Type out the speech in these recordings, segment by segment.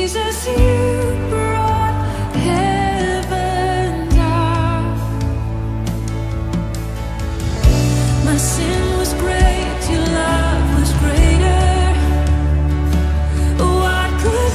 Jesus, you brought heaven down. My sin was great, your love was greater. What could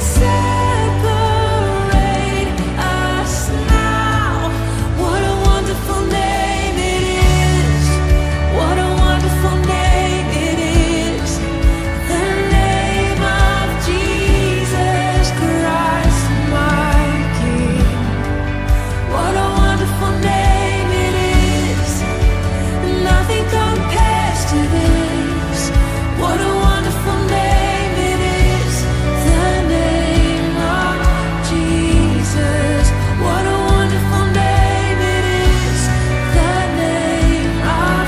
separate us now? What a wonderful name it is. What a wonderful name it is. The name of Jesus Christ, my King. What a wonderful name it is. Nothing compares to this. What a wonderful name it is. The name of Jesus. What a wonderful name it is. The name of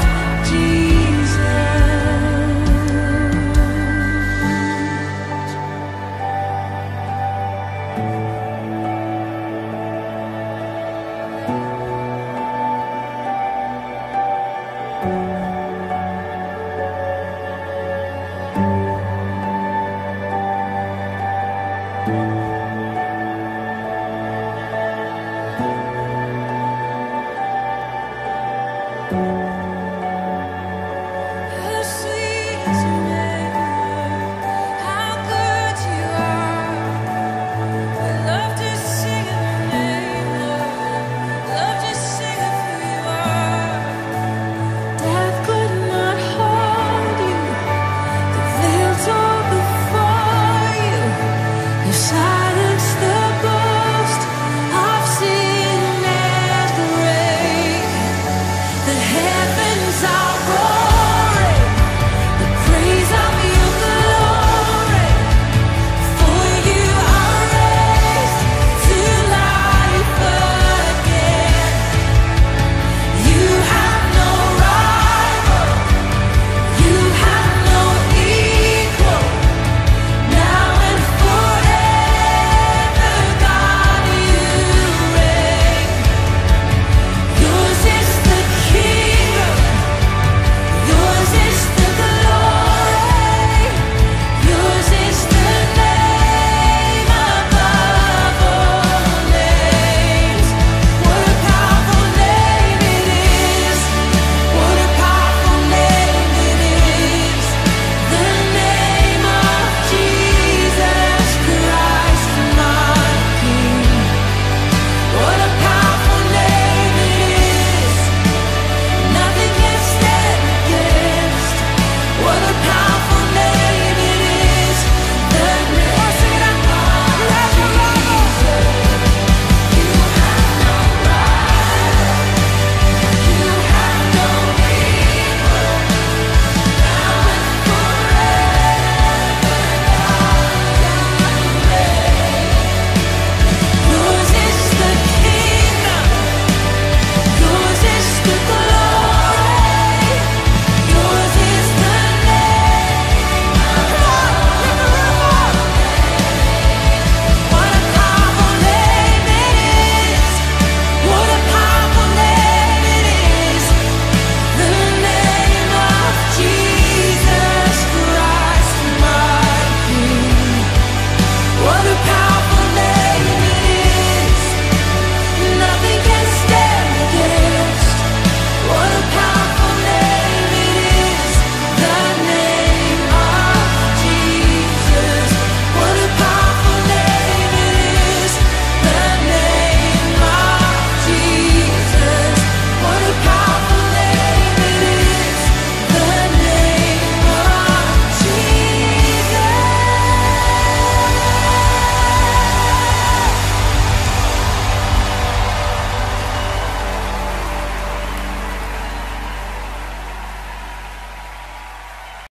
Jesus.